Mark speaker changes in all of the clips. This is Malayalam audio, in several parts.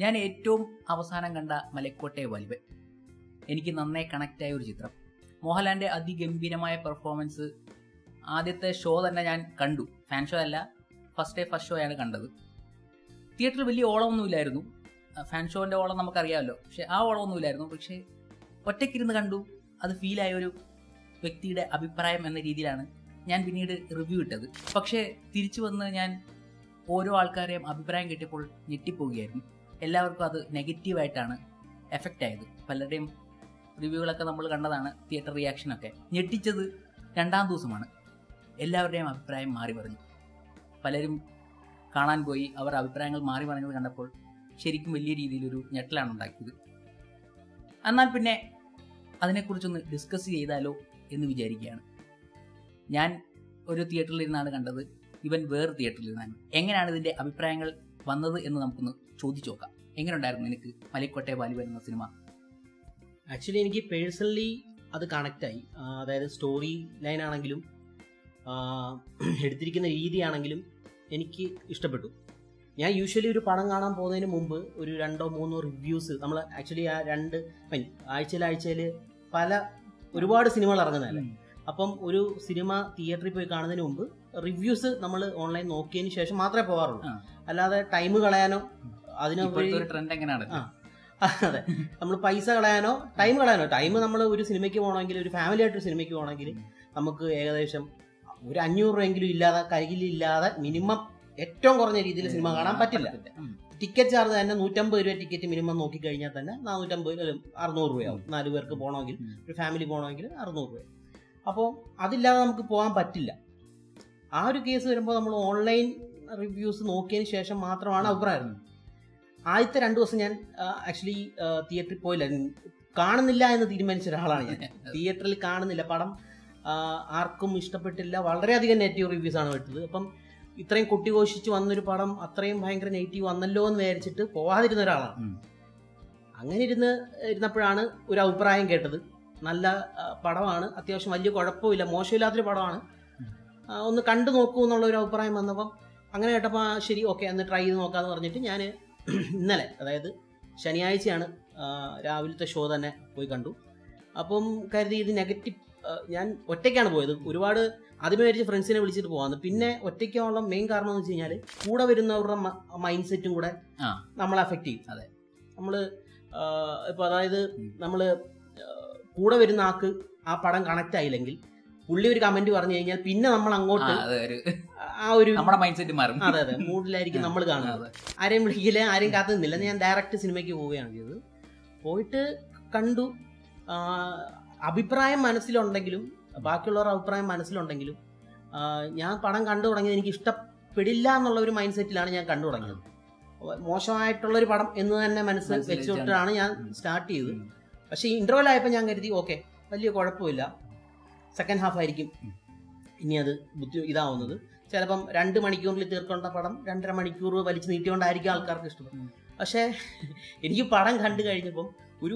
Speaker 1: ഞാൻ ഏറ്റവും അവസാനം കണ്ട മലക്കോട്ടെ വാലിബൻ എനിക്ക് നന്നായി കണക്റ്റായ ഒരു ചിത്രം. മോഹൻലാലിൻ്റെ അതിഗംഭീരമായ പെർഫോമൻസ്. ആദ്യത്തെ ഷോ തന്നെ ഞാൻ കണ്ടു. ഫാൻ ഷോ അല്ല, ഫസ്റ്റ് ഷോ ആണ് കണ്ടത്. തിയേറ്ററിൽ വലിയ ഓളമൊന്നുമില്ലായിരുന്നു. ഫാൻ ഷോൻ്റെ ഓളം നമുക്കറിയാമല്ലോ, പക്ഷെ ആ ഓളമൊന്നുമില്ലായിരുന്നു. പക്ഷേ ഒറ്റയ്ക്കിരുന്ന് കണ്ടു. അത് ഫീലായ ഒരു വ്യക്തിയുടെ അഭിപ്രായം എന്ന രീതിയിലാണ് ഞാൻ പിന്നീട് റിവ്യൂ ഇട്ടത്. പക്ഷേ തിരിച്ചു വന്ന് ഞാൻ ഓരോ ആൾക്കാരെയും അഭിപ്രായം കിട്ടിയപ്പോൾ ഞെട്ടിപ്പോവുകയായിരുന്നു. എല്ലാവർക്കും അത് നെഗറ്റീവായിട്ടാണ് എഫക്റ്റ് ആയത്. പലരുടെയും റിവ്യൂകളൊക്കെ നമ്മൾ കണ്ടതാണ്, തിയേറ്റർ റിയാക്ഷനൊക്കെ. ഞെട്ടിച്ചത് 2-ാം ദിവസമാണ്. എല്ലാവരുടെയും അഭിപ്രായം മാറി പറഞ്ഞു. പലരും കാണാൻ പോയി, അവർ അഭിപ്രായങ്ങൾ മാറി പറഞ്ഞത് കണ്ടപ്പോൾ ശരിക്കും വലിയ രീതിയിലൊരു ഞെട്ടലാണ് ഉണ്ടാക്കിയത്. എന്നാൽ പിന്നെ അതിനെക്കുറിച്ചൊന്ന് ഡിസ്കസ് ചെയ്താലോ എന്ന് വിചാരിക്കുകയാണ്. ഞാൻ ഒരു തിയേറ്ററിൽ ഇരുന്നാണ് കണ്ടത്, ഇവൻ വേറെ തിയേറ്ററിൽ ഇരുന്നാണ്. എങ്ങനെയാണ് ഇതിൻ്റെ അഭിപ്രായങ്ങൾ വന്നത് എന്ന് നമുക്കൊന്ന് ചോദിച്ചു നോക്കാം. എങ്ങനെ ഉണ്ടായിരുന്നു എനിക്ക് മലക്കോട്ടെ വാലിബൻ എന്ന സിനിമ?
Speaker 2: ആക്ച്വലി എനിക്ക് പേഴ്സണലി അത് കണക്റ്റായി. അതായത് സ്റ്റോറി ലൈൻ ആണെങ്കിലും എടുത്തിരിക്കുന്ന രീതിയാണെങ്കിലും എനിക്ക് ഇഷ്ടപ്പെട്ടു. ഞാൻ യൂഷ്വലി ഒരു പടം കാണാൻ പോകുന്നതിന് മുമ്പ് ഒരു 2-3 റിവ്യൂസ് നമ്മൾ ആക്ച്വലി ആ ആഴ്ചയിൽ ഒരുപാട് സിനിമകൾ ഇറങ്ങുന്നതല്ലേ. അപ്പം ഒരു സിനിമ തിയേറ്ററിൽ പോയി കാണുന്നതിന് മുമ്പ് റിവ്യൂസ് നമ്മൾ ഓൺലൈൻ നോക്കിയതിന് ശേഷം മാത്രമേ പോകാറുള്ളൂ. അല്ലാതെ ടൈം കളയാനോ അതെ നമ്മൾ പൈസ കളയാനോ ടൈം നമ്മൾ ഒരു സിനിമയ്ക്ക് പോകണമെങ്കിൽ, ഒരു ഫാമിലി ആയിട്ടൊരു സിനിമയ്ക്ക് പോകണമെങ്കിൽ നമുക്ക് ഏകദേശം ഒരു 500 രൂപയെങ്കിലും ഇല്ലാതെ, കയ്യിലില്ലാതെ മിനിമം ഏറ്റവും കുറഞ്ഞ രീതിയിൽ സിനിമ കാണാൻ പറ്റില്ല. ടിക്കറ്റ് ചാർജ് തന്നെ 150 രൂപ ടിക്കറ്റ് മിനിമം നോക്കിക്കഴിഞ്ഞാൽ തന്നെ 450 600 രൂപയാവും. 4 പേർക്ക് പോകണമെങ്കിൽ, ഒരു ഫാമിലി പോകണമെങ്കിൽ 600 രൂപ. അപ്പോൾ അതില്ലാതെ നമുക്ക് പോകാൻ പറ്റില്ല. ആ ഒരു കേസ് വരുമ്പോൾ നമ്മൾ ഓൺലൈൻ റിവ്യൂസ് നോക്കിയതിന് ശേഷം മാത്രമാണ് അഭിപ്രായം. ആദ്യത്തെ 2 ദിവസം ഞാൻ ആക്ച്വലി തിയേറ്ററിൽ പോയില്ല, കാണുന്നില്ല എന്ന് തീരുമാനിച്ച ഒരാളാണ് ഞാൻ. തിയേറ്ററിൽ കാണുന്നില്ല, പടം ആർക്കും ഇഷ്ടപ്പെട്ടില്ല, വളരെയധികം നെഗറ്റീവ് റിവ്യൂസ് ആണ് വിട്ടത്. അപ്പം ഇത്രയും കൊട്ടിഘോഷിച്ച് വന്നൊരു പടം അത്രയും ഭയങ്കര നെഗറ്റീവ് വന്നല്ലോ എന്ന് വിചാരിച്ചിട്ട് പോവാതിരുന്ന ഒരാളാണ്. അങ്ങനെ ഇരുന്നപ്പോഴാണ് ഒരു അഭിപ്രായം കേട്ടത്. നല്ല പടമാണ്, അത്യാവശ്യം വലിയ കുഴപ്പമില്ല, മോശമില്ലാത്തൊരു പടമാണ്, ഒന്ന് കണ്ടു നോക്കൂ എന്നുള്ള ഒരു അഭിപ്രായം വന്നപ്പം അങ്ങനെ കേട്ടപ്പോൾ ശരി ഓക്കെ അന്ന് ട്രൈ ചെയ്ത് നോക്കാമെന്ന് പറഞ്ഞിട്ട് ഞാൻ ഇന്നലെ, അതായത് ശനിയാഴ്ചയാണ് രാവിലത്തെ ഷോ തന്നെ പോയി കണ്ടു. അപ്പം കരുതി ഇത് നെഗറ്റീവ്, ഞാൻ ഒറ്റയ്ക്കാണ് പോയത്. ഒരുപാട് ആദ്യമേ വിചാരിച്ച് ഫ്രണ്ട്സിനെ വിളിച്ചിട്ട് പോകാമെന്ന്. പിന്നെ ഒറ്റയ്ക്കുള്ള മെയിൻ കാരണം എന്ന് വെച്ച് കഴിഞ്ഞാൽ കൂടെ വരുന്നവരുടെ മൈൻഡ് സെറ്റും കൂടെ നമ്മളെ അഫക്റ്റ് ചെയ്യും.
Speaker 1: അതെ,
Speaker 2: നമ്മൾ ഇപ്പോൾ അതായത് നമ്മൾ കൂടെ വരുന്ന ആൾക്ക് ആ പടം കണക്ട് ആയില്ലെങ്കിൽ പുള്ളി ഒരു കമന്റ് പറഞ്ഞു കഴിഞ്ഞാൽ പിന്നെ നമ്മൾ അങ്ങോട്ട് ആ ഒരു
Speaker 1: മൈൻഡ് സെറ്റ് മാറും.
Speaker 2: അതെ അതെ മൂഡിലായിരിക്കും നമ്മൾ കാണുന്നത്. ആരെയും വിളിക്കില്ല, ആരെയും കാത്തു നിന്നില്ല. ഞാൻ ഡയറക്റ്റ് സിനിമയ്ക്ക് പോവുകയാണ് ചെയ്തത്. പോയിട്ട് കണ്ടു. അഭിപ്രായം മനസ്സിലുണ്ടെങ്കിലും, ബാക്കിയുള്ളവരുടെ അഭിപ്രായം മനസ്സിലുണ്ടെങ്കിലും ഞാൻ പടം കണ്ടു തുടങ്ങിയത് എനിക്ക് ഇഷ്ടപ്പെടില്ല എന്നുള്ള ഒരു മൈൻഡ് സെറ്റിലാണ് ഞാൻ കണ്ടു തുടങ്ങിയത്. മോശമായിട്ടുള്ളൊരു പടം എന്ന് തന്നെ മനസ്സിൽ വെച്ചുകൊണ്ടാണ് ഞാൻ സ്റ്റാർട്ട് ചെയ്തത്. പക്ഷേ ഇന്റർവെൽ ആയപ്പോൾ ഞാൻ കരുതി ഓക്കെ വലിയ കുഴപ്പമില്ല, സെക്കൻഡ് ഹാഫ് ആയിരിക്കും ഇനി അത് ഇതാവുന്നത്. ചിലപ്പം 2 മണിക്കൂറിൽ തീർക്കേണ്ട പടം 2.5 മണിക്കൂർ വലിച്ചു നീട്ടിക്കൊണ്ടായിരിക്കും ആൾക്കാർക്ക് ഇഷ്ടപ്പെടും. പക്ഷേ എനിക്ക് പടം കണ്ടു കഴിഞ്ഞപ്പം ഒരു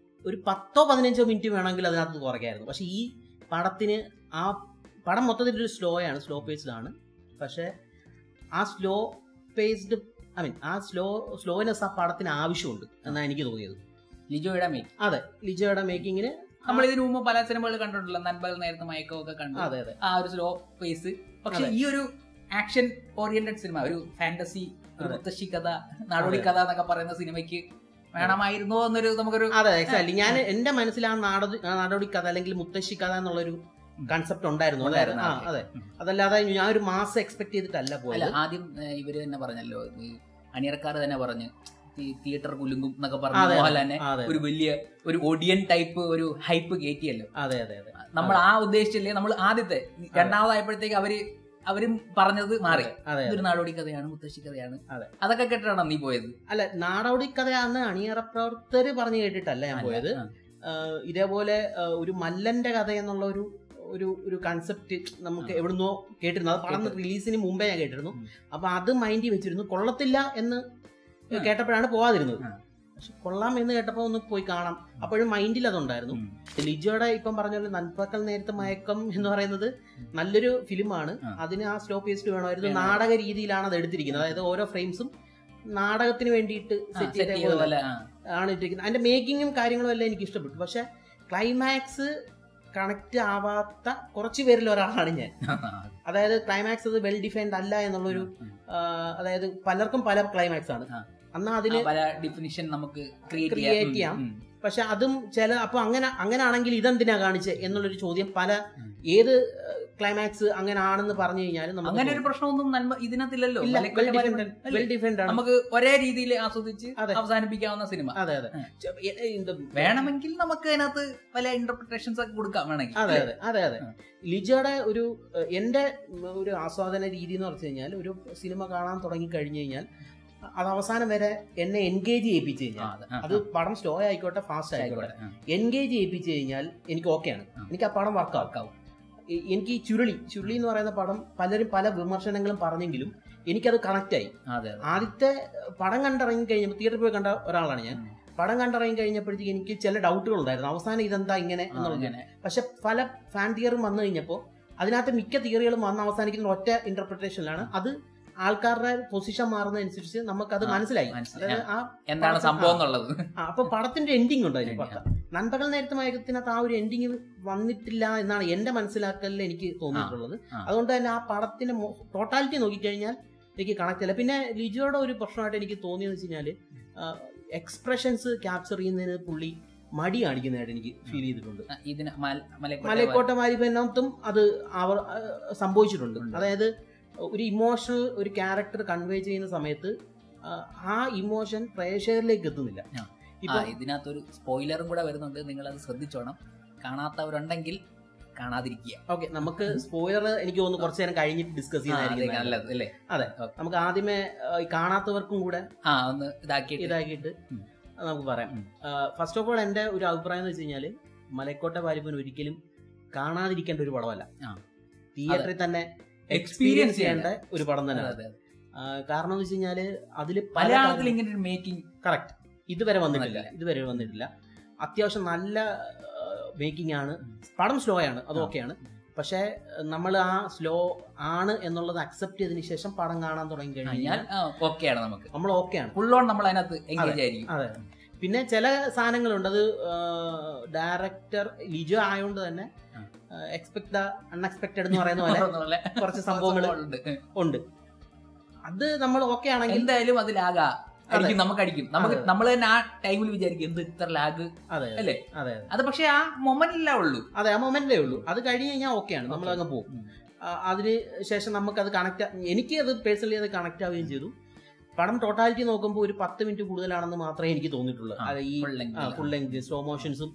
Speaker 2: 10-15 മിനിറ്റ് വേണമെങ്കിൽ അതിനകത്ത് കുറയ്ക്കായിരുന്നു. പക്ഷേ ഈ പടത്തിന് ആ പടം മൊത്തത്തിൽ ഒരു സ്ലോ പേസ്ഡ് ആണ്. പക്ഷേ ആ സ്ലോ പേസ്ഡ് ആ സ്ലോനെസ് ആ പടത്തിന് ആവശ്യമുണ്ട് എന്നാണ് എനിക്ക് തോന്നിയത്.
Speaker 1: ലിജോയുടെ മേക്കിംഗ്,
Speaker 2: അതെ ലിജോയുടെ മേക്കിങ്ങിന്
Speaker 1: നമ്മൾ ഇതിനു മുമ്പ് പല സിനിമകൾ കണ്ടിട്ടുള്ള നൻപകൽ നേരത്തെ മയക്കമൊക്കെ കണ്ടു.
Speaker 2: അതെ അതെ
Speaker 1: ആ ഒരു സ്ലോ പേസ്. പക്ഷെ ഈ ഒരു ആക്ഷൻ ഓറിയന്റഡ് സിനിമ, ഒരു ഫാന്റസി, ഒരു മുത്തശ്ശി കഥ, നാടോടി കഥ എന്നൊക്കെ പറയുന്ന സിനിമയ്ക്ക് വേണമായിരുന്നോ എന്നൊരു നമുക്കൊരു
Speaker 2: അതെ എക്സാക്ട്ലി ഞാൻ എന്റെ മനസ്സിൽ ആ നാടോടി കഥ അല്ലെങ്കിൽ മുത്തശ്ശി കഥ എന്നുള്ളൊരു കൺസെപ്റ്റ് ഉണ്ടായിരുന്നു. അതെ, അതല്ലാതെ ഞാൻ ഒരു മാസം എക്സ്പെക്ട് ചെയ്തിട്ടല്ല പോയത്.
Speaker 1: ആദ്യം ഇവര് തന്നെ പറഞ്ഞല്ലോ, അണിയറക്കാർ തന്നെ പറഞ്ഞ് തിയേറ്റർ കുലുങ്ങും എന്നൊക്കെ പറഞ്ഞു മോഹൻലാലിനെ ഒരു വലിയ ഒരു ഓഡിയൻ ടൈപ്പ് ഒരു ഹൈപ്പ് കയറ്റിയല്ലോ.
Speaker 2: അതെ അതെ അതെ
Speaker 1: നമ്മൾ ആ ഉദ്ദേശിച്ചല്ലേ. നമ്മൾ ആദ്യത്തെ രണ്ടാമതായപ്പോഴത്തേക്ക് അവരും പറഞ്ഞത് മാറി, ഒരു നാടോടി കഥയാണ്, മുത്തശ്ശി കഥയാണ്. അതൊക്കെ കേട്ടിട്ടാണ് നീ പോയത്?
Speaker 2: അല്ല, നാടോടി കഥയാണെന്ന് അണിയറ പ്രവർത്തകര് പറഞ്ഞു കേട്ടിട്ടല്ല ഞാൻ പോയത്. ഇതേപോലെ ഒരു മല്ലന്റെ കഥ എന്നുള്ള ഒരു കൺസെപ്റ്റ് നമുക്ക് എവിടുന്നോ കേട്ടിരുന്നു. അത് പടം റിലീസിന് മുമ്പേ ഞാൻ കേട്ടിരുന്നു. അപ്പൊ അത് മൈൻഡിൽ വെച്ചിരുന്നു. കൊള്ളത്തില്ല എന്ന് കേട്ടപ്പോഴാണ് പോവാതിരുന്നത്. പക്ഷെ കൊള്ളാം എന്ന് കേട്ടപ്പോൾ ഒന്ന് പോയി കാണാം. അപ്പോഴും മൈൻഡിൽ അതുണ്ടായിരുന്നു. ലിജോയുടെ ഇപ്പം പറഞ്ഞ പോലെ നൻപകൽ നേരത്തെ മയക്കം എന്ന് പറയുന്നത് നല്ലൊരു ഫിലിമാണ്. അതിന് ആ സ്ലോ പേസ്റ്റ് വേണമായിരുന്നു. നാടക രീതിയിലാണ് അത് എടുത്തിരിക്കുന്നത്. അതായത് ഓരോ ഫ്രെയിംസും നാടകത്തിന് വേണ്ടിയിട്ട് സെറ്റ് ചെയ്ത പോലെ ആണ് ഇട്ടിരിക്കുന്നത്. അതിന്റെ മേക്കിങ്ങും കാര്യങ്ങളും എല്ലാം എനിക്ക് ഇഷ്ടപ്പെട്ടു. പക്ഷെ ക്ലൈമാക്സ് കണക്ട് ആവാത്ത കുറച്ച് പേരിൽ ഒരാളാണ് ഞാൻ. അതായത് ക്ലൈമാക്സ് അത് വെൽ ഡിഫൈൻഡ് അല്ല എന്നുള്ളൊരു, അതായത് പലർക്കും പല ക്ലൈമാക്സ് ആണ്, എന്നാ അതിന്
Speaker 1: പല ഡിഫിനിഷൻ നമുക്ക്
Speaker 2: ക്രിയേറ്റ് ചെയ്യാം. പക്ഷെ അതും അപ്പൊ അങ്ങനാണെങ്കിൽ ഇതെന്തിനാ കാണിച്ചത് എന്നുള്ളൊരു ചോദ്യം പല ഏത് ക്ലൈമാക്സ് അങ്ങനെ ആണെന്ന് പറഞ്ഞു കഴിഞ്ഞാലും
Speaker 1: അങ്ങനെ ഒരു പ്രശ്നമൊന്നും ഇതിനകത്തില്ലല്ലോ. നമുക്ക് ഒരേ രീതിയിൽ ആസ്വദിച്ച് അവസാനിപ്പിക്കാവുന്ന സിനിമ.
Speaker 2: അതെ അതെ,
Speaker 1: വേണമെങ്കിൽ നമുക്ക് അതിനകത്ത് പല ഇന്റർപ്രിട്ടേഷൻസ് ഒക്കെ കൊടുക്കാം വേണമെങ്കിൽ.
Speaker 2: അതെ അതെ അതെ അതെ. ലിജോയുടെ എന്റെ ഒരു ആസ്വാദന രീതി എന്ന് പറഞ്ഞു കഴിഞ്ഞാൽ, ഒരു സിനിമ കാണാൻ തുടങ്ങി കഴിഞ്ഞു കഴിഞ്ഞാൽ അത് അവസാനം വരെ എന്നെ എൻഗേജ് ചെയ്യിപ്പിച്ചു കഴിഞ്ഞാൽ, അത് പടം സ്ലോ ആയിക്കോട്ടെ ഫാസ്റ്റ് ആയിക്കോട്ടെ, എൻഗേജ് ചെയ്യിപ്പിച്ചു കഴിഞ്ഞാൽ എനിക്ക് ഓക്കെയാണ്. എനിക്ക് ആ പടം വർക്കാവും. എനിക്ക് ഈ ചുരുളി എന്ന് പറയുന്ന പടം പലരും പല വിമർശനങ്ങളും പറഞ്ഞെങ്കിലും എനിക്കത് കണക്റ്റായി. ആദ്യത്തെ പടം കണ്ടിറങ്ങി കഴിഞ്ഞപ്പോൾ, തിയേറ്ററിൽ പോയി കണ്ട ഒരാളാണ് ഞാൻ, പടം കണ്ടിറങ്ങി കഴിഞ്ഞപ്പോഴത്തേക്ക് എനിക്ക് ചില ഡൗട്ടുകൾ ഉണ്ടായിരുന്നു, അവസാനം ഇതെന്താ ഇങ്ങനെ എന്നുള്ളത്. പക്ഷെ പല ഫാൻ തിയറും വന്നു കഴിഞ്ഞപ്പോൾ അതിനകത്ത് മിക്ക തിയറികളും വന്ന് അവസാനിക്കുന്ന ഒറ്റ ഇന്റർപ്രിട്ടേഷനിലാണ്. അത് ആൾക്കാരുടെ പൊസിഷൻ മാറുന്നതനുസരിച്ച് നമുക്കത് മനസ്സിലായി
Speaker 1: എന്താണ് സംഭവം എന്നുള്ളത്.
Speaker 2: അപ്പൊ പടത്തിന്റെ എൻഡിങ് ഉണ്ട് അതിന്. നൻപകൽ നേരത്തെ മയക്കത്തിനകത്ത് ആ ഒരു എൻഡിങ് വന്നിട്ടില്ല എന്നാണ് എന്റെ മനസ്സിലാക്കലിൽ എനിക്ക് തോന്നിയിട്ടുള്ളത്. അതുകൊണ്ട് തന്നെ ആ പടത്തിന്റെ ടോട്ടാലിറ്റി നോക്കിക്കഴിഞ്ഞാൽ എനിക്ക് കണക്ട് ചെയ്യില്ല. പിന്നെ ലിജോയുടെ ഒരു പ്രശ്നമായിട്ട് എനിക്ക് തോന്നിയെന്ന് വെച്ച് കഴിഞ്ഞാല്, എക്സ്പ്രഷൻസ് ക്യാപ്ചർ ചെയ്യുന്നതിന് പുള്ളി മടി കാണിക്കുന്നതായിട്ട് എനിക്ക് ഫീൽ ചെയ്തിട്ടുണ്ട്. മലക്കോട്ട മാരിപ്പനത്തും അത് സംഭവിച്ചിട്ടുണ്ട്. അതായത് ഒരു ഇമോഷണൽ ഒരു ക്യാരക്ടർ കൺവേ ചെയ്യുന്ന സമയത്ത് ആ ഇമോഷൻ പ്രേക്ഷകരിലേക്ക് എത്തുന്നില്ല.
Speaker 1: ഇതിനകത്തൊരു സ്പോയിലറും കൂടെ വരുന്നുണ്ട്, നിങ്ങൾ അത് ശ്രദ്ധിച്ചോണം. കാണാത്തവരുണ്ടെങ്കിൽ കാണാതിരിക്കുക.
Speaker 2: ഓക്കെ, നമുക്ക് സ്പോയിലർ എനിക്ക് തോന്നുന്നു കുറച്ചു നേരം കഴിഞ്ഞിട്ട് ഡിസ്കസ് ചെയ്യുന്നതായിരിക്കും നല്ലത് അല്ലേ? അതെ, നമുക്ക് ആദ്യമേ കാണാത്തവർക്കും കൂടെ
Speaker 1: ഒന്ന് ഇതാക്കിയിട്ട്
Speaker 2: നമുക്ക് പറയാം. ഫസ്റ്റ് ഓഫ് ഓൾ എന്റെ ഒരു അഭിപ്രായം എന്ന് വെച്ച് കഴിഞ്ഞാല്, മലക്കോട്ട വാലിബൻ ഒരിക്കലും കാണാതിരിക്കേണ്ട ഒരു പടമല്ല, തിയേറ്ററിൽ തന്നെ എക്സ്പീരിയൻസ് ചെയ്യേണ്ട ഒരു പടം തന്നെ. കാരണം എന്ന് വെച്ച് കഴിഞ്ഞാല് അതില്
Speaker 1: മലയാളത്തിൽ ഇങ്ങനെ ഒരു മേക്കിംഗ്
Speaker 2: കറക്റ്റ് ഇതുവരെ വന്നിട്ടില്ല. അത്യാവശ്യം നല്ല മേക്കിംഗ് ആണ്. പടം സ്ലോ ആണ്, അത് ഓക്കെയാണ്. പക്ഷെ നമ്മൾ ആ സ്ലോ ആണ് എന്നുള്ളത് അക്സെപ്റ്റ് ചെയ്തതിനു ശേഷം പടം കാണാൻ തുടങ്ങി കഴിഞ്ഞാൽ നമ്മൾ ഓക്കെയാണ്, ഫുൾ ഓൺ നമ്മൾ അതിനകത്ത് എൻഗേജ് ആയിരിക്കും. അതെ. പിന്നെ ചില സാധനങ്ങളുണ്ട്, അത് ഡയറക്ടർ ലിജോ ആയതുകൊണ്ട് തന്നെ എക്സ്പെക്ട് ദ അൺഎക്സ്പെക്ടഡ് എന്ന് പറയുന്ന പോലെ കുറച്ച് സംഭവങ്ങൾ ഉണ്ട്. അത് നമ്മൾ ഓക്കെ ആണെങ്കിൽ
Speaker 1: എന്തായാലും അത് ലാഗാ നമുക്കടിക്കും. നമ്മൾ തന്നെ ആ ടൈമിൽ വിചാരിക്കും എന്ത് ഇത്ര ലാഗ് അല്ലേ? അത് പക്ഷെ ആ മൊമെന്റിലേ ഉള്ളൂ.
Speaker 2: അതെ, ആ മൊമെന്റിലേ ഉള്ളൂ. അത് കഴിഞ്ഞ് കഴിഞ്ഞാൽ ഓക്കെയാണ്, നമ്മൾ അങ്ങ് പോകും. അതിന് ശേഷം നമുക്കത് കണക്ട്, എനിക്ക് അത് പേഴ്സണലി അത് കണക്ട് ആവുകയും ചെയ്തു. പടം ടോട്ടാലിറ്റി നോക്കുമ്പോൾ ഒരു 10 മിനിറ്റ് കൂടുതലാണെന്ന് മാത്രമേ എനിക്ക് തോന്നിയിട്ടുള്ളൂ. ഈ ഫുൾ ലെങ്ത് സ്ലോ മോഷൻസും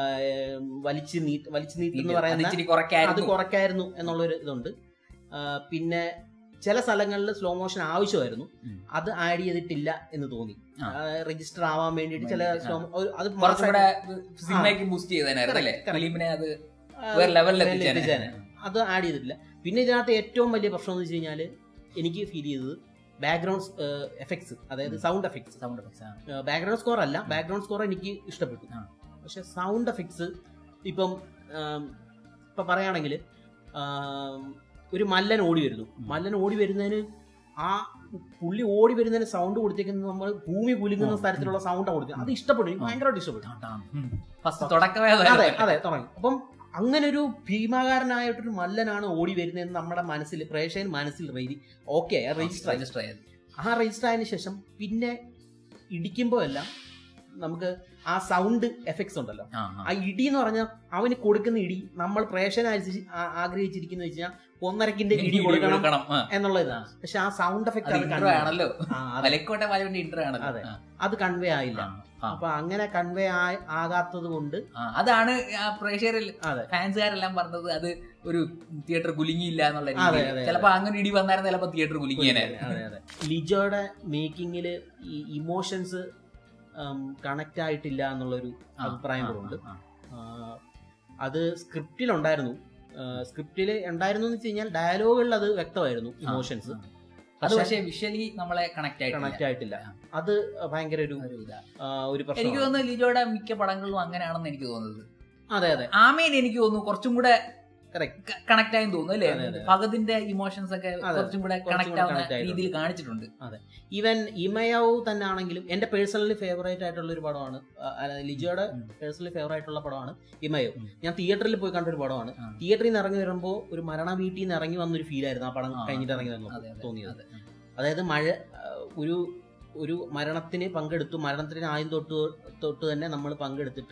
Speaker 2: വലിച്ചു നീട്ട് എന്ന് പറയുന്ന അത് കുറയ്ക്കായിരുന്നു എന്നുള്ളൊരു ഇതുണ്ട്. പിന്നെ ചില സ്ഥലങ്ങളിൽ സ്ലോ മോഷൻ ആവശ്യമായിരുന്നു, അത് ആഡ് ചെയ്തിട്ടില്ല എന്ന് തോന്നി. രജിസ്റ്റർ ആവാൻ വേണ്ടിയിട്ട് ചില സ്ലോ അത് ആഡ് ചെയ്തിട്ടില്ല. പിന്നെ ഇതിനകത്ത് ഏറ്റവും വലിയ പ്രശ്നം എന്ന് വെച്ച് കഴിഞ്ഞാൽ എനിക്ക് ഫീൽ ചെയ്തത് ബാക്ക്ഗ്രൗണ്ട് എഫക്ട്സ്, അതായത് സൗണ്ട് എഫക്ട്സ്. ബാക്ക്ഗ്രൗണ്ട് സ്കോർ അല്ല, ബാക്ക്ഗ്രൗണ്ട് സ്കോർ എനിക്ക് ഇഷ്ടപ്പെട്ടു. പക്ഷെ സൗണ്ട് എഫക്ട്സ് ഇപ്പം പറയുകയാണെങ്കിൽ ഒരു മല്ലൻ ഓടി വരുന്നതിന് ആ പുള്ളി ഓടി വരുന്നതിന് സൗണ്ട് കൊടുത്തേക്കുന്നത് നമ്മൾ ഭൂമി കുലുങ്ങുന്ന തരത്തിലുള്ള സൗണ്ടാണ് കൊടുത്തത്. അത് ഇഷ്ടപ്പെട്ടു, എനിക്ക് ഭയങ്കരമായിട്ട് ഇഷ്ടപ്പെട്ടു. അതെ, തുടങ്ങി. അപ്പം അങ്ങനെ ഒരു ഭീമാകാരനായിട്ടൊരു മല്ലനാണ് ഓടി വരുന്നതെന്ന് നമ്മുടെ മനസ്സിൽ, പ്രേക്ഷകൻ മനസ്സിൽ ഓക്കെ രജിസ്റ്റർ ആയതിനു ശേഷം പിന്നെ ഇടിക്കുമ്പോ എല്ലാം നമുക്ക് ആ സൗണ്ട് എഫക്ട്സ് ഉണ്ടല്ലോ, ആ ഇടി എന്ന് പറഞ്ഞാൽ അവന് കൊടുക്കുന്ന ഇടി നമ്മൾ പ്രേക്ഷകൻ ആഗ്രഹിച്ചിരിക്കുന്ന വെച്ചാൽ 1.5 ഇടി കൊടുക്കണം എന്നുള്ള ഇതാണ്. പക്ഷെ ആ സൗണ്ട് എഫക്ട് അതെ, അത് കൺവേ ആയില്ല. അപ്പൊ അങ്ങനെ കൺവേ ആകാത്തത് കൊണ്ട്
Speaker 1: അതാണ് പ്രേക്ഷകരിൽ ഫാൻസുകാരെല്ലാം പറഞ്ഞത് അത് ഒരു തിയേറ്റർ കുലുങ്ങിയില്ല എന്നുള്ള. ചിലപ്പോ അങ്ങനെ ഇടി വന്നായിരുന്നു, ചിലപ്പോ തിയേറ്റർ കുലുങ്ങിയായിരുന്നു.
Speaker 2: ലിജോയുടെ മേക്കിങ്ങില് ഈ ഇമോഷൻസ് കണക്ട് ആയിട്ടില്ല എന്നുള്ളൊരു അഭിപ്രായം കൂടെ ഉണ്ട്. അത് സ്ക്രിപ്റ്റിലുണ്ടായിരുന്നു എന്ന് വെച്ച് കഴിഞ്ഞാൽ ഡയലോഗുകളിൽ അത് വ്യക്തമായിരുന്നു ഇമോഷൻസ്.
Speaker 1: അത് പക്ഷേ വിഷ്വലി നമ്മളെ കണക്ട്
Speaker 2: ആയിട്ടില്ല. അത് ഭയങ്കര ഒരു പ്രശ്നം.
Speaker 1: എനിക്ക് തോന്നുന്നു ലിജോയുടെ മിക്ക പടങ്ങളിലും അങ്ങനെയാണെന്ന് എനിക്ക് തോന്നുന്നത്.
Speaker 2: അതെ,
Speaker 1: ആമേൻ എനിക്ക് തോന്നുന്നു കുറച്ചും കൂടെ കണക്ട് ആയി തോന്നുന്നു അല്ലേ? ഭഗതിന്റെ ഇമോഷൻസ് ഒക്കെ കുറച്ചും കൂടെ കണക്ട് ആവുന്ന രീതിയിൽ കാണിച്ചിട്ടുണ്ട്.
Speaker 2: അതെ, ഈവൻ ഇമയാവ് തന്നെ ആണെങ്കിലും എന്റെ പേഴ്സണലി ഫേവറേറ്റ് ആയിട്ടുള്ള ഒരു പടമാണ്, ലിജോയുടെ പേഴ്സണലി ഫേവറേറ്റ് ആയിട്ടുള്ള പടമാണ് ഇമയാവ്. ഞാൻ തിയേറ്ററിൽ പോയി കണ്ട ഒരു പടമാണ്. തിയേറ്ററിൽ നിന്ന് ഇറങ്ങി വരുമ്പോൾ ഒരു മരണ വീട്ടിൽ നിന്ന് ഇറങ്ങി വന്നൊരു ഫീൽ ആയിരുന്നു ആ പടം കഴിഞ്ഞിട്ട് ഇറങ്ങി വരുമ്പോൾ തോന്നിയത്. അതായത് ഒരു മരണത്തിന് പങ്കെടുത്തു, മരണത്തിന് ആദ്യം തൊട്ട് തന്നെ നമ്മൾ പങ്കെടുത്തിട്ട്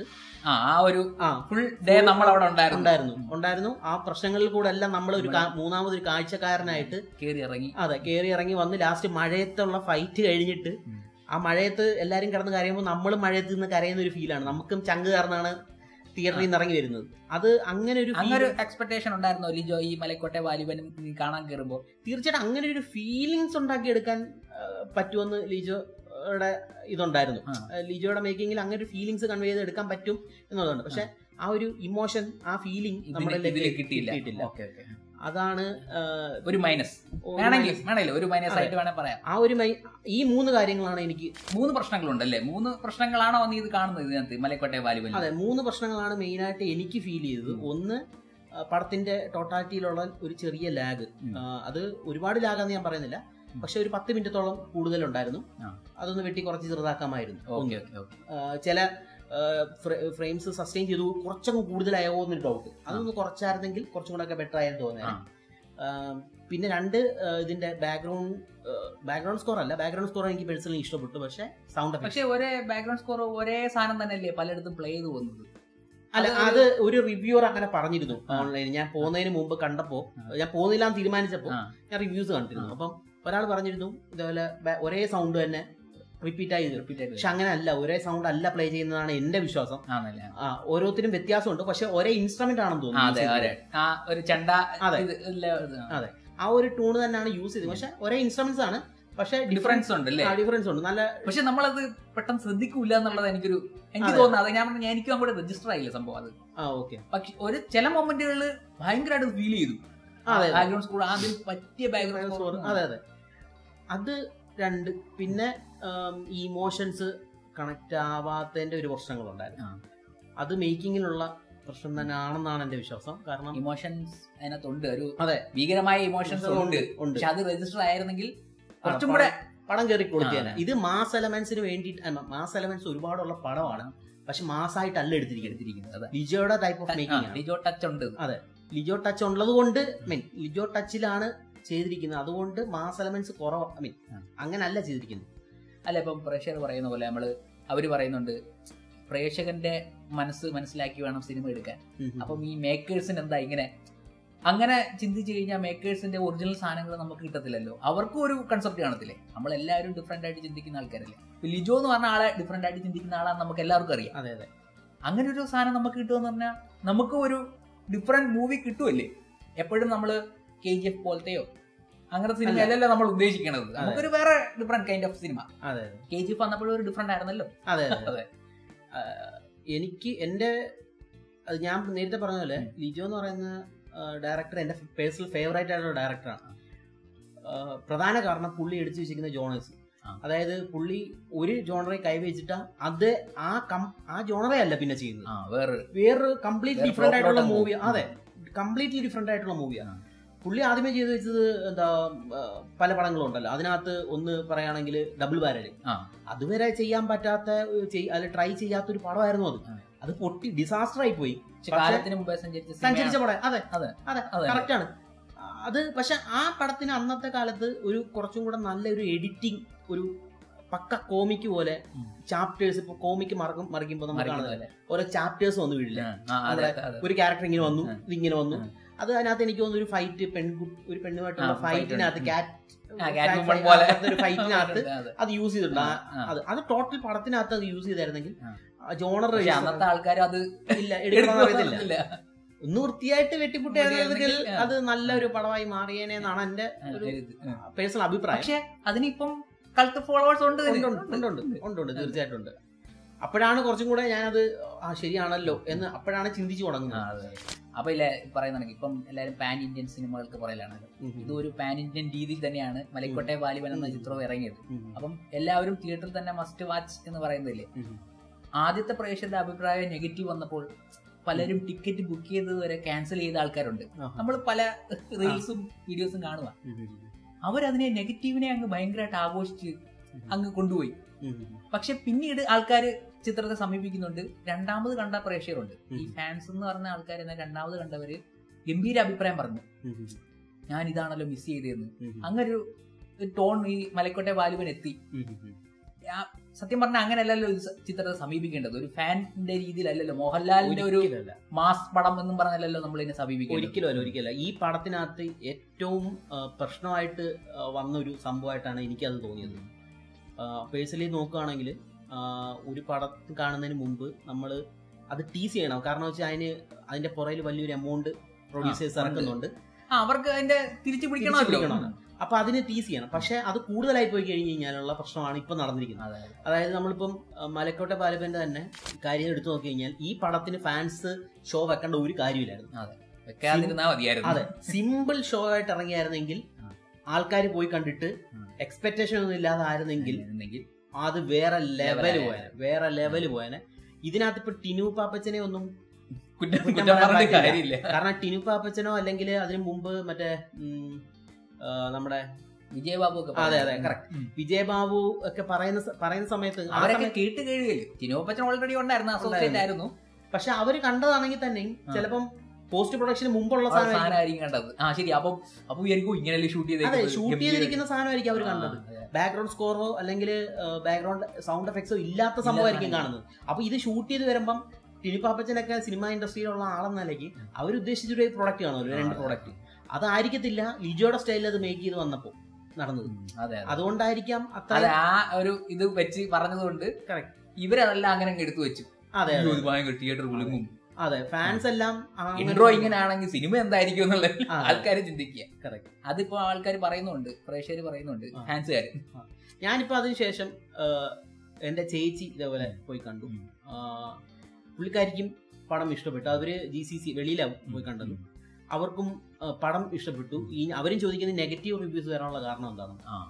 Speaker 2: ഉണ്ടായിരുന്നു. ആ പ്രശ്നങ്ങളിൽ കൂടെ എല്ലാം നമ്മൾ ഒരു മൂന്നാമതൊരു കാഴ്ചക്കാരനായിട്ട് കയറി ഇറങ്ങി വന്ന് ലാസ്റ്റ് മഴയത്തുള്ള ഫൈറ്റ് കഴിഞ്ഞിട്ട് ആ മഴയത്ത് എല്ലാരും കിടന്ന് കരയുമ്പോൾ നമ്മളും മഴയത്ത് നിന്ന് കരയുന്ന ഒരു ഫീലാണ്. നമുക്കും ചങ്ക് കാരണമാണ് തിയേറ്ററിൽ നിന്ന് ഇറങ്ങി വരുന്നത്. അത് അങ്ങനെ ഒരു
Speaker 1: എക്സ്പെക്ടേഷൻ ഉണ്ടായിരുന്നോ ലിജോ ഈ മലക്കോട്ടെ വാലിബനും കാണാൻ കയറുമ്പോൾ?
Speaker 2: തീർച്ചയായിട്ടും അങ്ങനെ ഒരു ഫീലിങ്സ് ഉണ്ടാക്കിയെടുക്കാൻ പറ്റുമെന്ന് ലിജോയുടെ ഇതുണ്ടായിരുന്നു. ലിജോയുടെ മേക്കിങ്ങിൽ അങ്ങനെ ഒരു ഫീലിങ്സ് കൺവേ ചെയ്ത് എടുക്കാൻ പറ്റും എന്നുള്ളതാണ്. പക്ഷെ ആ ഒരു ഇമോഷൻ, ആ ഫീലിംഗ് നമ്മുടെ കിട്ടിയിട്ടില്ല. അതാണ്
Speaker 1: ഒരു മൈനസ്. ഒരു മൈനസ് ആയിട്ട് വേണേ പറയാം.
Speaker 2: ആ ഒരു ഈ 3 കാര്യങ്ങളാണ് എനിക്ക്
Speaker 1: 3 പ്രശ്നങ്ങളുണ്ടല്ലേ? 3 പ്രശ്നങ്ങളാണോ നീ ഇത് കാണുന്നത് ഇതിനകത്ത് മലക്കോട്ടെ വാലിബൻ?
Speaker 2: അതെ, 3 പ്രശ്നങ്ങളാണ് മെയിനായിട്ട് എനിക്ക് ഫീൽ ചെയ്തത്. ഒന്ന്, പടത്തിന്റെ ടോട്ടാലിറ്റിയിലുള്ള ഒരു ചെറിയ ലാഗ്. അത് ഒരുപാട് ലാഗാന്ന് ഞാൻ പറയുന്നില്ല, പക്ഷെ ഒരു 10 മിനിറ്റത്തോളം കൂടുതലുണ്ടായിരുന്നു. അതൊന്ന് വെട്ടി കുറച്ച് ചെറുതാക്കാമായിരുന്നു. ചില ഫ്രെയിംസ് സസ്റ്റെയിൻ ചെയ്തു കുറച്ചൊക്കെ കൂടുതലായോ എന്നൊരു ഡൗട്ട്. അതൊന്ന് കുറച്ചായിരുന്നെങ്കിൽ കുറച്ചും കൂടെ ഒക്കെ ബെറ്റർ ആയെന്ന് തോന്നിയാണ്. പിന്നെ 2, ഇതിന്റെ ബാക്ക്ഗ്രൗണ്ട് സ്കോർ അല്ല, ബാക്ക്ഗ്രൗണ്ട് സ്കോർ എനിക്ക് പേഴ്സണലി ഇഷ്ടപ്പെട്ടു. പക്ഷെ സൗണ്ട്
Speaker 1: ഒരേ ബാക്ക്ഗ്രൗണ്ട് സ്കോർ ഒരേ സാധനം തന്നെയല്ലേ പലയിടത്തും പ്ലേ ചെയ്ത് പോകുന്നത്?
Speaker 2: അല്ല, അത് ഒരു റിവ്യൂർ അങ്ങനെ പറഞ്ഞിരുന്നു ഓൺലൈനിൽ. ഞാൻ പോകുന്നതിന് മുമ്പ് കണ്ടപ്പോ, ഞാൻ പോകുന്നില്ല എന്ന് തീരുമാനിച്ചപ്പോ ഞാൻ റിവ്യൂസ് കണ്ടിരുന്നു. അപ്പം ഒരാൾ പറഞ്ഞിരുന്നു ഇതേപോലെ ഒരേ സൗണ്ട് തന്നെ റിപ്പീറ്റ് ആയി. പക്ഷെ അങ്ങനെ അല്ല, ഒരേ സൗണ്ട് അല്ല പ്ലേ ചെയ്യുന്നതാണ് എന്റെ വിശ്വാസം. ഓരോരുത്തരും വ്യത്യാസമുണ്ട്, പക്ഷെ ഒരേ ഇൻസ്ട്രുമെന്റ് ആണെന്ന് തോന്നുന്നു. അതെ, ആ ഒരു ട്യൂണ് തന്നെയാണ് യൂസ് ചെയ്തത്. പക്ഷെ ഒരേ ഇൻസ്ട്രുമെന്റ്സ് ആണ്, പക്ഷെ ഡിഫറൻസ് ഉണ്ട്. നല്ല,
Speaker 1: പക്ഷെ നമ്മളത് പെട്ടെന്ന് ശ്രദ്ധിക്കൂല എന്നുള്ളത് എനിക്ക് തോന്നുന്നത്. അത് ഞാൻ എനിക്കും അങ്ങോട്ട് രജിസ്റ്റർ ആയില്ല സംഭവം അത്. പക്ഷെ ഒരു ചില മൊമെന്റുകളിൽ ഭയങ്കരമായിട്ട് ഫീൽ ചെയ്തു. ബാക്ക്ഗ്രൗണ്ട് സ്കോർ ആദ്യം പറ്റിയ ബാക്ക്ഗ്രൗണ്ട് സ്കോർ.
Speaker 2: അതെ, അത് 2. പിന്നെ ഈ ഇമോഷൻസ് കണക്ട് ആവാത്തതിന്റെ ഒരു പ്രശ്നങ്ങളുണ്ടായിരുന്നു. അത് മേക്കിങ്ങിലുള്ള പ്രശ്നം തന്നെ ആണെന്നാണ് എന്റെ വിശ്വാസം. കാരണം
Speaker 1: ഇമോഷൻസ് അതിനകത്തുണ്ട്, ഒരു ഭീകരമായ ഇമോഷൻസ് ഉണ്ട്. പക്ഷെ അത് രജിസ്റ്റർ ആയിരുന്നെങ്കിൽ കുറച്ചും കൂടെ
Speaker 2: പടം കയറി കൊടുത്തേനെ. ഇത് മാസ് എലമെന്റ്സിന് വേണ്ടിയിട്ട്, മാസ് എലമെന്റ്സ് ഒരുപാടുള്ള പടമാണ്, പക്ഷെ മാസായിട്ടല്ല എടുത്തിരിക്കുന്നത്. ലിജോയുടെ type of making,
Speaker 1: Lijo touch ഉണ്ട്.
Speaker 2: അതെ, ലിജോ ടച്ച് ഉള്ളത് കൊണ്ട്, ലിജോ ടച്ചിലാണ് ചെയ്തിരിക്കുന്നത്. അതുകൊണ്ട് മാസ് എലമെന്റ്സ് കുറവ്, അങ്ങനല്ല ചെയ്തിരിക്കുന്നത്.
Speaker 1: അല്ല, ഇപ്പം പ്രേക്ഷകർ പറയുന്ന പോലെ അവര് പറയുന്നുണ്ട് പ്രേക്ഷകന്റെ മനസ്സിലാക്കി വേണം സിനിമ എടുക്കാൻ. അപ്പം ഈ മേക്കേഴ്സിന് എന്താ ഇങ്ങനെ അങ്ങനെ ചിന്തിച്ചു കഴിഞ്ഞാൽ മേക്കേഴ്സിന്റെ ഒറിജിനൽ സാധനങ്ങൾ നമുക്ക് കിട്ടത്തില്ലല്ലോ. അവർക്കും ഒരു കൺസെപ്റ്റ് കാണത്തില്ലേ? നമ്മളെല്ലാവരും ഡിഫറെന്റ് ആയിട്ട് ചിന്തിക്കുന്ന ആൾക്കാരല്ലേ. ലിജോ എന്ന് പറഞ്ഞ ആളെ ഡിഫറെന്റ് ആയിട്ട് ചിന്തിക്കുന്ന ആളാണ് നമുക്ക് എല്ലാവർക്കും അറിയാം.
Speaker 2: അതെ അതെ,
Speaker 1: അങ്ങനെ ഒരു സാധനം നമുക്ക് കിട്ടുമെന്ന് പറഞ്ഞാൽ നമുക്ക് ഒരു ഡിഫറെന്റ് മൂവി കിട്ടുമല്ലേ. എപ്പോഴും നമ്മള് KGF പോലത്തെയോ അങ്ങനത്തെ സിനിമയല്ലല്ലോ നമ്മൾ ഉദ്ദേശിക്കണത്. നമുക്കൊരു വേറെ ഡിഫറെന്റ് കൈൻഡ് ഓഫ് സിനിമ. KGF വന്നപ്പോഴും ഒരു ഡിഫറെന്റ് ആയിരുന്നല്ലോ.
Speaker 2: അതെ അതെ, എനിക്ക് ഞാൻ നേരത്തെ പറഞ്ഞ പോലെ ലിജോ എന്ന് പറയുന്ന ഡയറക്ടർ എന്റെ പേഴ്സണൽ ഫേവറേറ്റ് ആയിട്ടുള്ള ഡയറക്ടറാണ്. പ്രധാന കാരണം പുള്ളി എടുത്തു വെച്ചിരിക്കുന്ന ജോണേഴ്സ്. അതായത് പുള്ളി ഒരു ജോണറെ കൈവച്ചിട്ട് അത് ആ ജോണറെ അല്ല പിന്നെ ചെയ്യുന്നത്, വേറൊരു കംപ്ലീറ്റ്ലി ഡിഫറെന്റ് ആയിട്ടുള്ള മൂവി. അതെ, കംപ്ലീറ്റ്ലി ഡിഫറെന്റ് ആയിട്ടുള്ള മൂവിയാണ്. പുള്ളി ആദ്യമേ ചെയ്ത് വെച്ചത് പല പടങ്ങളും ഉണ്ടല്ലോ. അതിനകത്ത് ഒന്ന് പറയുകയാണെങ്കിൽ ഡബിൾ ബാരൽ, അതുവരെ ചെയ്യാൻ പറ്റാത്ത, ട്രൈ ചെയ്യാത്തൊരു പടമായിരുന്നു അത്. അത് പൊട്ടി ഡിസാസ്റ്റർ ആയി പോയി. സഞ്ചരിച്ച പടം. അതെ അതെ അതെ, കറക്റ്റ് ആണ് അത്. പക്ഷെ ആ പടത്തിന് അന്നത്തെ കാലത്ത് ഒരു കുറച്ചും കൂടെ നല്ലൊരു എഡിറ്റിംഗ്, ഒരു പക്ക കോമിക്ക് പോലെ ചാപ്റ്റേഴ്സ്. ഇപ്പൊ കോമിക്ക് മറിക്കുമ്പോ നമുക്ക് കാണുന്നത് ഓരോ ചാപ്റ്റേഴ്സ് വന്നു വീഴില്ല. ഒരു ക്യാരക്ടർ ഇങ്ങനെ വന്നു, ഇതിങ്ങനെ വന്നു. അത് അതിനകത്ത് എനിക്ക് തോന്നുന്നു ഒരു ഫൈറ്റ്, ഒരു പെണ്ണുമായിട്ടുള്ള ഫൈറ്റിനകത്ത്, ഒരു ഫൈറ്റിനകത്ത് അത് യൂസ് ചെയ്തിട്ടുണ്ട്. അത് ടോട്ടൽ പടത്തിനകത്ത് അത് യൂസ് ചെയ്തായിരുന്നെങ്കിൽ ജോണർ
Speaker 1: അന്നത്തെ ആൾക്കാർ അത്
Speaker 2: ഇല്ല എടുക്കണമെന്നില്ല. ഒന്ന് വൃത്തിയായിട്ട് വെട്ടിപ്പുട്ടിയായിരുന്നെങ്കിൽ അത് നല്ലൊരു പടമായി മാറിയേനെന്നാണ് എന്റെ ഒരു പേഴ്സണൽ അഭിപ്രായം.
Speaker 1: പക്ഷെ അതിനിപ്പം കൾട്ട് ഫോളോവേഴ്സ് ഉണ്ട്,
Speaker 2: തീർച്ചയായിട്ടും ഉണ്ട്. അപ്പോഴാണ് കുറച്ചും കൂടെ ഞാനത് ശരിയാണല്ലോ എന്ന് അപ്പോഴാണ് ചിന്തിച്ചു തുടങ്ങുന്നത്.
Speaker 1: അപ്പൊ ഇല്ല പറയുന്നുണ്ടെങ്കിൽ ഇപ്പം എല്ലാവരും പാൻ ഇന്ത്യൻ സിനിമകൾക്ക് പറയലാണല്ലോ. ഇതൊരു പാൻ ഇന്ത്യൻ രീതിയിൽ തന്നെയാണ് മലക്കോട്ടെ വാലിബൻ എന്ന ചിത്രം ഇറങ്ങിയത്. അപ്പം എല്ലാവരും തിയേറ്ററിൽ തന്നെ മസ്റ്റ് വാച്ച് എന്ന് പറയുന്നില്ലേ. ആദ്യത്തെ പ്രേക്ഷകരുടെ അഭിപ്രായം നെഗറ്റീവ് വന്നപ്പോൾ പലരും ടിക്കറ്റ് ബുക്ക് ചെയ്തത് വരെ ക്യാൻസൽ ചെയ്ത ആൾക്കാരുണ്ട്. നമ്മൾ പല റീൽസും വീഡിയോസും കാണുക. അവരതിനെ നെഗറ്റീവിനെ അങ്ങ് ഭയങ്കരമായിട്ട് ആഘോഷിച്ച് അങ്ങ് കൊണ്ടുപോയി. പക്ഷെ പിന്നീട് ആൾക്കാർ ചിത്രത്തെ സമീപിക്കുന്നുണ്ട്. രണ്ടാമത് കണ്ട പ്രേക്ഷകരുണ്ട്. ഈ ഫാൻസ് എന്ന് പറഞ്ഞ ആൾക്കാർ എന്നാൽ രണ്ടാമത് കണ്ടവര് ഗംഭീര അഭിപ്രായം പറഞ്ഞു, ഞാൻ ഇതാണല്ലോ മിസ് ചെയ്തതെന്ന്. അങ്ങനൊരു ടോൺ ഈ മലക്കോട്ടെ വാലുവിന് എത്തി. സത്യം പറഞ്ഞാൽ അങ്ങനെയല്ലല്ലോ ചിത്രത്തെ സമീപിക്കേണ്ടത്. ഒരു ഫാനിന്റെ രീതിയിലല്ലല്ലോ, മോഹൻലാലിന്റെ ഒരു മാസ് പടം എന്നും പറഞ്ഞല്ലോ നമ്മൾ ഇതിനെ സമീപിക്കുന്നത്.
Speaker 2: ഒരിക്കലല്ല. ഈ പടത്തിനകത്ത് ഏറ്റവും പ്രശ്നമായിട്ട് വന്ന ഒരു സംഭവമായിട്ടാണ് എനിക്കത് തോന്നിയത്. പേഴ്സണലി നോക്കുകയാണെങ്കിൽ ഒരു പടം കാണുന്നതിന് മുമ്പ് നമ്മൾ അത് ടീസ് ചെയ്യണം. കാരണം വെച്ചാൽ അതിന്റെ പുറകിൽ വലിയൊരു എമൗണ്ട് പ്രൊഡ്യൂസേഴ്സ് ഇറക്കുന്നുണ്ട്.
Speaker 1: അവർക്ക് അതിന്റെ തിരിച്ചു പിടിക്കണം.
Speaker 2: അപ്പൊ അതിന് ടീസ് ചെയ്യണം. പക്ഷെ അത് കൂടുതലായി പോയി കഴിഞ്ഞ് കഴിഞ്ഞാലുള്ള പ്രശ്നമാണ് ഇപ്പൊ നടന്നിരിക്കുന്നത്. അതായത് നമ്മളിപ്പം മലക്കോട്ടെ ബാലപ്പന്റെ തന്നെ കാര്യം എടുത്തു നോക്കി കഴിഞ്ഞാൽ ഈ പടത്തിന് ഫാൻസ് ഷോ വെക്കേണ്ട ഒരു കാര്യമില്ലായിരുന്നു. അതെ, സിമ്പിൾ ഷോ ആയിട്ട് ഇറങ്ങിയായിരുന്നെങ്കിൽ ആൾക്കാർ പോയി കണ്ടിട്ട് എക്സ്പെക്ടേഷൻ ഒന്നും ഇല്ലാതെ ആയിരുന്നെങ്കിൽ അത് വേറെ ലെവല് പോയനെ. ഇതിനകത്ത് ഇപ്പൊ ടിനു പാപ്പച്ചനെ ഒന്നും കാരണം ടിനു പാപ്പച്ചനോ അല്ലെങ്കിൽ അതിനു മുമ്പ് മറ്റേ നമ്മുടെ
Speaker 1: വിജയബാബു,
Speaker 2: അതെ കറക്റ്റ്, വിജയബാബു ഒക്കെ പറയുന്ന സമയത്ത്
Speaker 1: അവരൊക്കെ കേട്ട് കഴിയില്ല. ടിനു പാപ്പച്ചൻ ഓൾറെഡി ഉണ്ടായിരുന്നു.
Speaker 2: പക്ഷെ അവര് കണ്ടതാണെങ്കിൽ തന്നെ ചിലപ്പം പോസ്റ്റ് പ്രൊഡക്ഷന് മുമ്പുള്ള
Speaker 1: സാധനമായിരിക്കും കണ്ടത്. ശരി, അപ്പൊ ഇങ്ങനെയല്ലേ ഷൂട്ട്
Speaker 2: ചെയ്തിരിക്കുന്ന സാധനമായിരിക്കും അവർ കണ്ടത്. ബാക്ക്ഗ്രൗണ്ട് സ്കോറോ അല്ലെങ്കിൽ ബാക്ക്ഗ്രൗണ്ട് സൗണ്ട് എഫക്ട്സോ ഇല്ലാത്ത സംഭവമായിരിക്കും കാണുന്നത്. അപ്പൊ ഇത് ഷൂട്ട് ചെയ്ത് വരുമ്പം ടിനു പാപ്പച്ചനൊക്കെ സിനിമ ഇൻഡസ്ട്രിയിലുള്ള ആളെന്ന നിലയ്ക്ക് അവരുദ്ദേശിച്ചൊരു പ്രൊഡക്റ്റ് കാണുമല്ലോ, 2 പ്രൊഡക്റ്റ്. അതായിരിക്കത്തില്ല ലിജോയുടെ സ്റ്റൈലിൽ അത് മേക്ക് ചെയ്ത് വന്നപ്പോ നടന്നത്. അതുകൊണ്ടായിരിക്കാം അത്ര
Speaker 1: ഒരു ഇത് വെച്ച് പറഞ്ഞതുകൊണ്ട് ഇവരതെല്ലാം അങ്ങനെ എടുത്തു വെച്ചു.
Speaker 2: അതെ,
Speaker 1: തിയേറ്റർ വിളിങ്ങും.
Speaker 2: അതെ, ഫാൻസ് എല്ലാം
Speaker 1: ഇൻട്രോ ഇങ്ങനെ ആണെങ്കിൽ സിനിമ എന്തായിരിക്കും എന്നുള്ള ആൾക്കാർ ചിന്തിക്കുക. അതിപ്പോ ആൾക്കാർ പറയുന്നുണ്ട്, പ്രേക്ഷകർ പറയുന്നുണ്ട്, ഫാൻസുകാർ.
Speaker 2: ഞാനിപ്പോ അതിനുശേഷം എന്റെ ചേച്ചി ഇതേപോലെ പോയി കണ്ടു. പുള്ളിക്കാരിക്കും പടം ഇഷ്ടപ്പെട്ടു. അവര് GCC വെളിയിലാണ് പോയി കണ്ടത്. അവർക്കും പടം ഇഷ്ടപ്പെട്ടു. അവരും ചോദിക്കുന്നത് നെഗറ്റീവ് റിവ്യൂസ് വരാനുള്ള കാരണം എന്താണ്.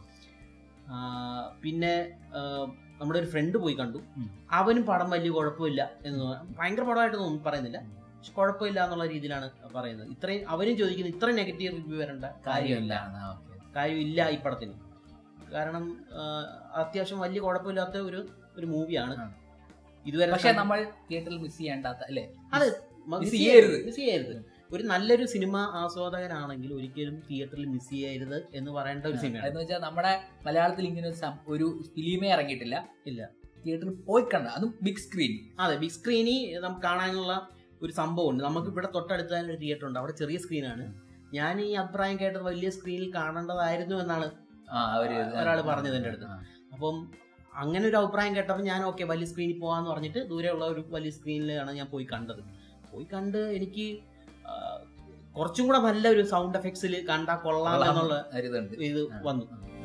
Speaker 2: പിന്നെ നമ്മുടെ ഒരു ഫ്രണ്ട് പോയി കണ്ടു. അവനും പടം വലിയ കുഴപ്പമില്ല എന്ന്, ഭയങ്കര പടമായിട്ടൊന്നും പറയുന്നില്ല, കുഴപ്പമില്ല എന്നുള്ള രീതിയിലാണ് പറയുന്നത്. ഇത്രയും അവരും ചോദിക്കുന്നത് ഇത്ര നെഗറ്റീവ് റിവ്യൂ വരേണ്ട കാര്യമില്ല ഈ പടത്തിന്. കാരണം അത്യാവശ്യം വലിയ കുഴപ്പമില്ലാത്ത ഒരു മൂവിയാണ് ഇതുവരെ.
Speaker 1: പക്ഷെ നമ്മൾ തിയേറ്ററിൽ മിസ് ചെയ്യേണ്ടാത്ത അല്ലേ?
Speaker 2: അതെ, മിസ് ചെയ്യരുത്. ഒരു നല്ലൊരു സിനിമ ആസ്വാദകനാണെങ്കിൽ ഒരിക്കലും തിയേറ്ററിൽ മിസ് ചെയ്യരുത് എന്ന് പറയേണ്ട ഒരു സിനിമയാണ്.
Speaker 1: എന്ന് വെച്ചാൽ നമ്മുടെ മലയാളത്തിൽ ഇങ്ങനെ ഒരു ഫിലിമേ ഇറങ്ങിയിട്ടില്ല. തിയേറ്ററിൽ പോയി കണ്ട, അതും ബിഗ് സ്ക്രീൻ.
Speaker 2: അതെ, ബിഗ് സ്ക്രീനിൽ നമുക്ക് കാണാനുള്ള ഒരു സംഭവമുണ്ട്. നമുക്ക് ഇവിടെ തൊട്ടടുത്ത് തന്നെ ഒരു തിയേറ്റർ ഉണ്ട്, അവിടെ ചെറിയ സ്ക്രീനാണ്. ഞാൻ ഈ അഭിപ്രായം കേട്ടത് വലിയ സ്ക്രീനിൽ കാണേണ്ടതായിരുന്നു എന്നാണ് ഒരാൾ പറഞ്ഞത് എൻ്റെ അടുത്ത്. അപ്പം അങ്ങനെ ഒരു അഭിപ്രായം കേട്ടപ്പോൾ ഞാൻ ഓക്കെ വലിയ സ്ക്രീനിൽ പോകാന്ന് പറഞ്ഞിട്ട് ദൂരെയുള്ള ഒരു വലിയ സ്ക്രീനിലാണ് ഞാൻ പോയി കണ്ടത്. പോയി കണ്ട് എനിക്ക് കുറച്ചും കൂടെ നല്ലൊരു സൗണ്ട് എഫക്ട്സിൽ കണ്ടാൽ കൊള്ളാം എന്നുള്ള ഇത് വന്നു.